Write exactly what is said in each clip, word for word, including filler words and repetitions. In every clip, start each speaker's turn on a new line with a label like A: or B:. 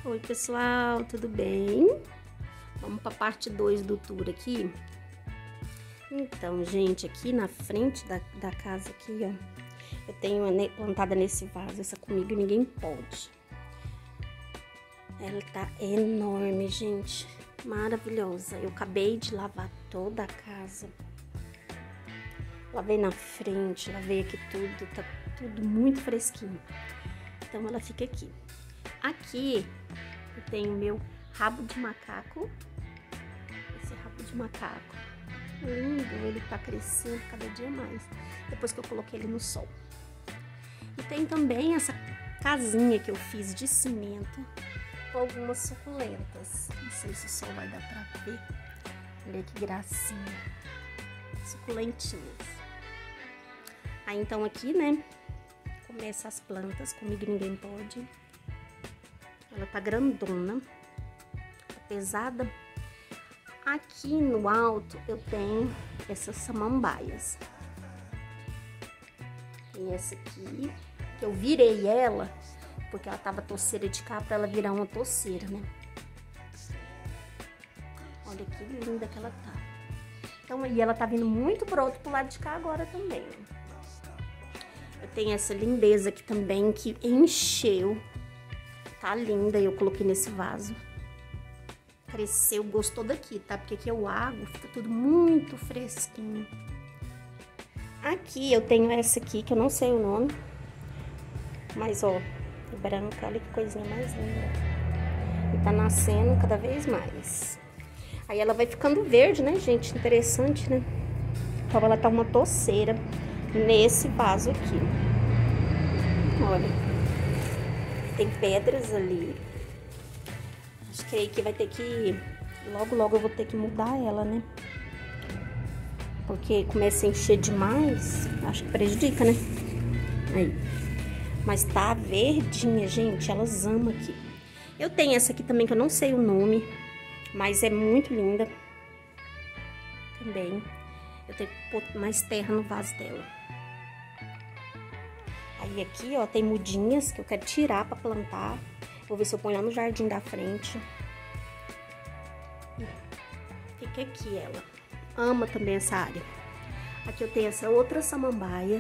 A: Oi pessoal, tudo bem? Vamos para a parte dois do tour aqui. Então, gente, aqui na frente da, da casa aqui, ó, eu tenho plantada nesse vaso, essa comigo ninguém pode. Ela tá enorme, gente, maravilhosa. Eu acabei de lavar toda a casa. Lavei na frente, lavei aqui tudo, tá tudo muito fresquinho. Então ela fica aqui. Aqui eu tenho meu rabo de macaco. Esse rabo de macaco lindo, ele tá crescendo cada dia mais, depois que eu coloquei ele no sol. E tem também essa casinha que eu fiz de cimento com algumas suculentas. Não sei se o sol vai dar pra ver. Olha que gracinha. Suculentinhas. Aí então aqui, né, começa as plantas, comigo ninguém pode. Ela tá grandona, tá pesada. Aqui no alto eu tenho essas samambaias. Tem essa aqui, que eu virei ela, porque ela tava toceira de cá, pra ela virar uma toceira, né? Olha que linda que ela tá. Então aí ela tá vindo muito pro outro pro lado de cá agora também. Eu tenho essa lindeza aqui também, que encheu. Tá linda, eu coloquei nesse vaso. Cresceu, gostou daqui, tá? Porque aqui eu água, fica tudo muito fresquinho. Aqui eu tenho essa aqui, que eu não sei o nome. Mas, ó, branca, olha que coisinha mais linda. E tá nascendo cada vez mais. Aí ela vai ficando verde, né, gente? Interessante, né? Então ela tá uma toceira nesse vaso aqui. Olha. Tem pedras ali. Acho que aí que vai ter que... Logo, logo eu vou ter que mudar ela, né? Porque começa a encher demais. Acho que prejudica, né? Aí. Mas tá verdinha, gente. Elas amam aqui. Eu tenho essa aqui também, que eu não sei o nome. Mas é muito linda. Também. Eu tenho que pôr mais terra no vaso dela. Aí aqui, ó, tem mudinhas que eu quero tirar pra plantar. Vou ver se eu ponho lá no jardim da frente. E fica aqui ela. Ama também essa área. Aqui eu tenho essa outra samambaia.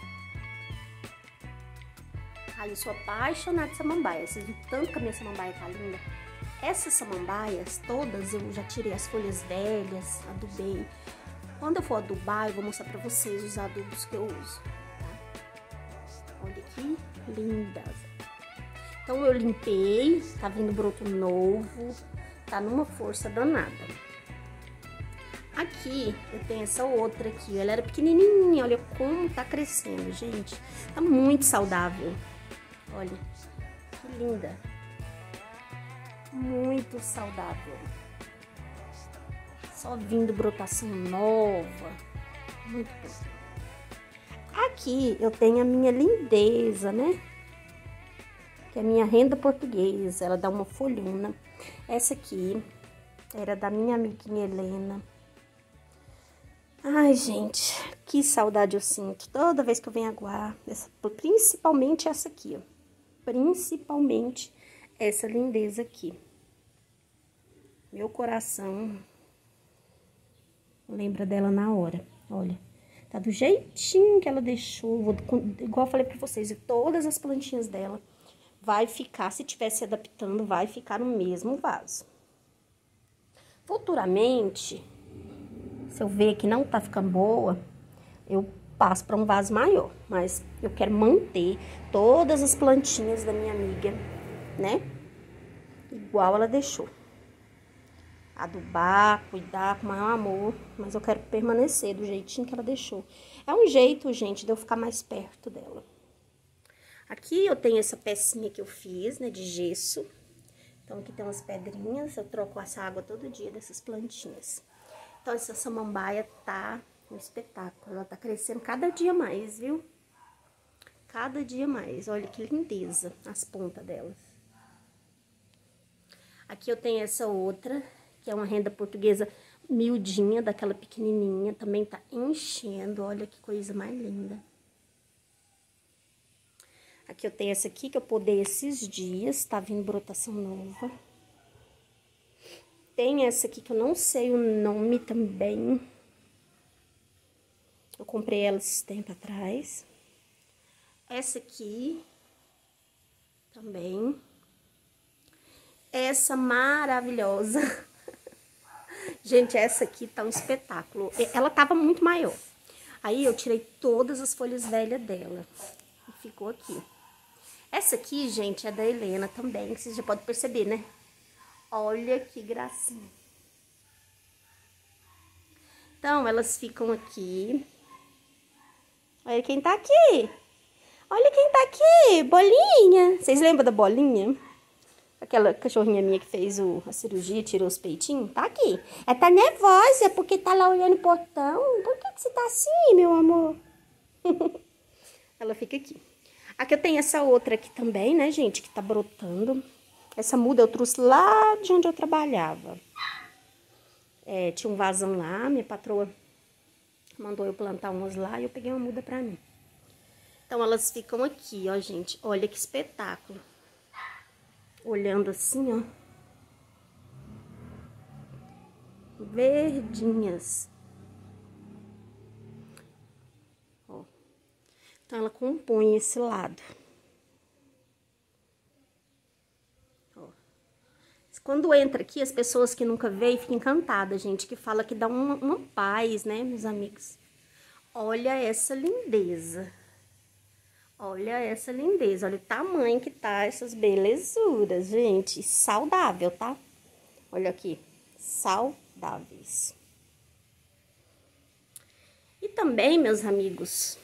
A: Ai, eu sou apaixonada de samambaia. Vocês viram tanto que a minha samambaia tá linda? Essas samambaias, todas, eu já tirei as folhas velhas, adubei. Quando eu for adubar, eu vou mostrar pra vocês os adubos que eu uso. Olha que lindas. Então eu limpei, tá vindo broto novo, tá numa força danada. Aqui eu tenho essa outra aqui, ela era pequenininha, olha como tá crescendo, gente. Tá muito saudável. Olha, que linda. Muito saudável. Só vindo brotação nova. Muito bom. Aqui eu tenho a minha lindeza, né? Que é a minha renda portuguesa. Ela dá uma folhona. Essa aqui era da minha amiguinha Helena. Ai, gente, que saudade eu sinto toda vez que eu venho aguar. Essa, principalmente essa aqui, ó. Principalmente essa lindeza aqui. Meu coração lembra dela na hora. Olha. Tá do jeitinho que ela deixou, vou, igual eu falei pra vocês, e todas as plantinhas dela vai ficar, se estiver se adaptando, vai ficar no mesmo vaso. Futuramente, se eu ver que não tá ficando boa, eu passo pra um vaso maior, mas eu quero manter todas as plantinhas da minha amiga, né? Igual ela deixou. Adubar, cuidar com o maior amor, mas eu quero permanecer do jeitinho que ela deixou. É um jeito, gente, de eu ficar mais perto dela. Aqui eu tenho essa pecinha que eu fiz, né, de gesso. Então aqui tem umas pedrinhas, eu troco essa água todo dia dessas plantinhas. Então essa samambaia tá um espetáculo, ela tá crescendo cada dia mais, viu? Cada dia mais, olha que lindeza as pontas delas. Aqui eu tenho essa outra, que é uma renda portuguesa miudinha, daquela pequenininha, também tá enchendo, olha que coisa mais linda. Aqui eu tenho essa aqui que eu podei esses dias, tá vindo brotação nova. Tem essa aqui que eu não sei o nome também. Eu comprei ela esses tempos atrás. Essa aqui também. Essa maravilhosa. Gente, essa aqui tá um espetáculo. Ela tava muito maior. Aí eu tirei todas as folhas velhas dela. E ficou aqui. Essa aqui, gente, é da Helena também, que vocês já podem perceber, né? Olha que gracinha. Então, elas ficam aqui. Olha quem tá aqui. Olha quem tá aqui. Bolinha. Vocês lembram da Bolinha? Aquela cachorrinha minha que fez o, a cirurgia, tirou os peitinhos. Tá aqui. Ela tá nervosa porque tá lá olhando o portão. Por que que você tá assim, meu amor? Ela fica aqui. Aqui eu tenho essa outra aqui também, né, gente? Que tá brotando. Essa muda eu trouxe lá de onde eu trabalhava. É, tinha um vasão lá, minha patroa mandou eu plantar umas lá e eu peguei uma muda pra mim. Então, elas ficam aqui, ó, gente. Olha que espetáculo. Olhando assim, ó. Verdinhas. Ó. Então, ela compõe esse lado. Ó. Quando entra aqui, as pessoas que nunca veem ficam encantadas, gente. Que fala que dá uma, uma paz, né, meus amigos? Olha essa lindeza. Olha essa lindeza, olha o tamanho que tá essas belezuras, gente. Saudável, tá? Olha aqui, saudáveis. E também, meus amigos,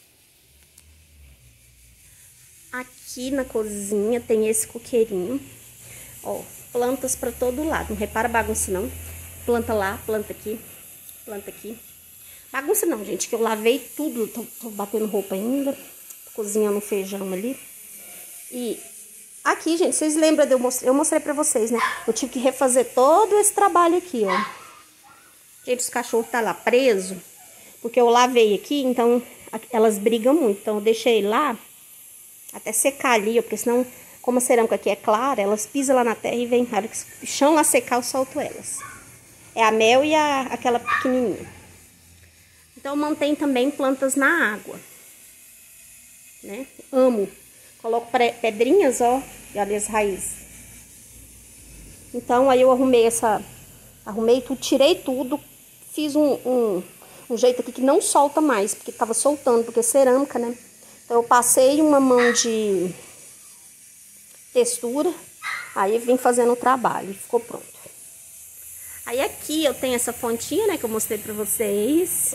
A: aqui na cozinha tem esse coqueirinho. Ó, plantas pra todo lado, não repara bagunça não. Planta lá, planta aqui, planta aqui. Bagunça não, gente, que eu lavei tudo, tô, tô batendo roupa ainda. Cozinhando feijão ali. E aqui, gente, vocês lembram de eu mostrei, eu mostrei pra vocês, né? Eu tive que refazer todo esse trabalho aqui, ó. Gente, os cachorros tá lá preso, porque eu lavei aqui, então elas brigam muito. Então eu deixei lá até secar ali, ó, porque senão, como a cerâmica aqui é clara, elas pisam lá na terra e vem, na hora que o chão lá secar, eu solto elas. É a Mel e a, aquela pequenininha. Então eu mantenho também plantas na água. Né? Amo. Coloco pedrinhas, ó, e olha as raízes. Então, aí eu arrumei essa... Arrumei tudo, tirei tudo. Fiz um, um, um jeito aqui que não solta mais, porque tava soltando, porque é cerâmica, né? Então, eu passei uma mão de textura. Aí, vim fazendo o trabalho e ficou pronto. Aí, aqui eu tenho essa fontinha, né, que eu mostrei pra vocês.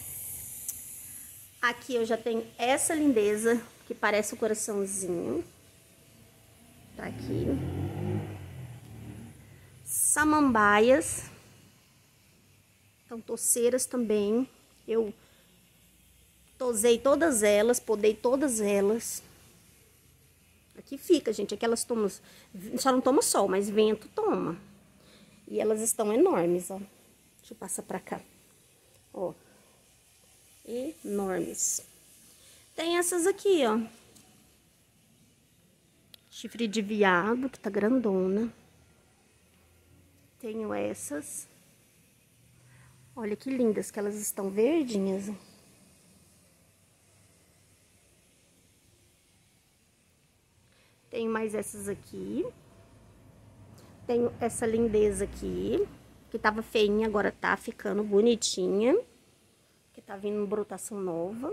A: Aqui eu já tenho essa lindeza, que parece o coraçãozinho. Tá aqui. Samambaias. Então, toceiras também. Eu tosei todas elas, podei todas elas. Aqui fica, gente. Aqui elas tomam... Só não toma sol, mas vento toma. E elas estão enormes, ó. Deixa eu passar pra cá. Ó. Enormes. Tem essas aqui, ó. Chifre de viado, que tá grandona. Tenho essas. Olha que lindas que elas estão verdinhas. Tenho mais essas aqui. Tenho essa lindeza aqui, que tava feinha, agora tá ficando bonitinha. Que tá vindo brotação nova.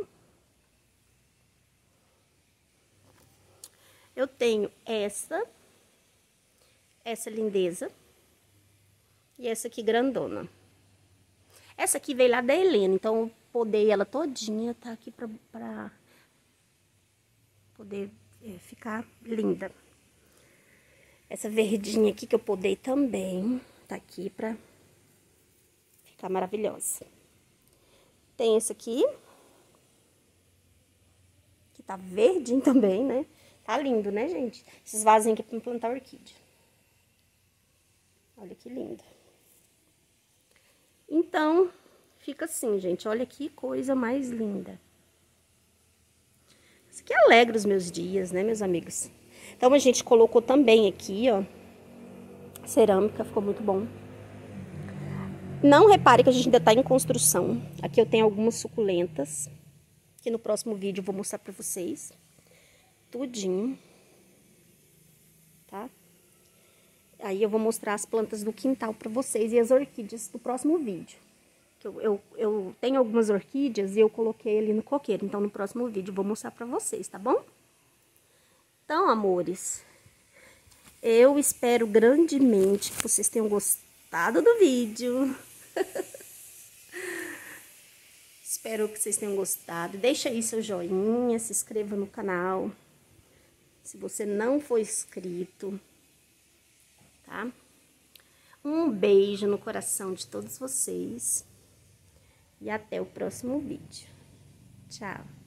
A: Eu tenho essa, essa lindeza e essa aqui grandona. Essa aqui veio lá da Helena, então eu podei ela todinha, tá aqui pra, pra poder é, ficar linda. Essa verdinha aqui que eu podei também, tá aqui pra ficar maravilhosa. Tem esse aqui, que tá verdinho também, né? Tá lindo, né, gente? Esses vasinhos aqui pra plantar orquídea. Olha que lindo. Então, fica assim, gente. Olha que coisa mais linda. Isso aqui alegra os meus dias, né, meus amigos? Então, a gente colocou também aqui, ó, cerâmica, ficou muito bom. Não repare que a gente ainda tá em construção. Aqui eu tenho algumas suculentas, que no próximo vídeo eu vou mostrar pra vocês. Tudinho. Tá? Aí eu vou mostrar as plantas do quintal pra vocês e as orquídeas do próximo vídeo. Eu, eu, eu tenho algumas orquídeas e eu coloquei ali no coqueiro. Então, no próximo vídeo eu vou mostrar pra vocês, tá bom? Então, amores, eu espero grandemente que vocês tenham gostado do vídeo. Espero que vocês tenham gostado. Deixa aí seu joinha, se inscreva no canal. Se você não for inscrito, tá? Um beijo no coração de todos vocês. E até o próximo vídeo. Tchau.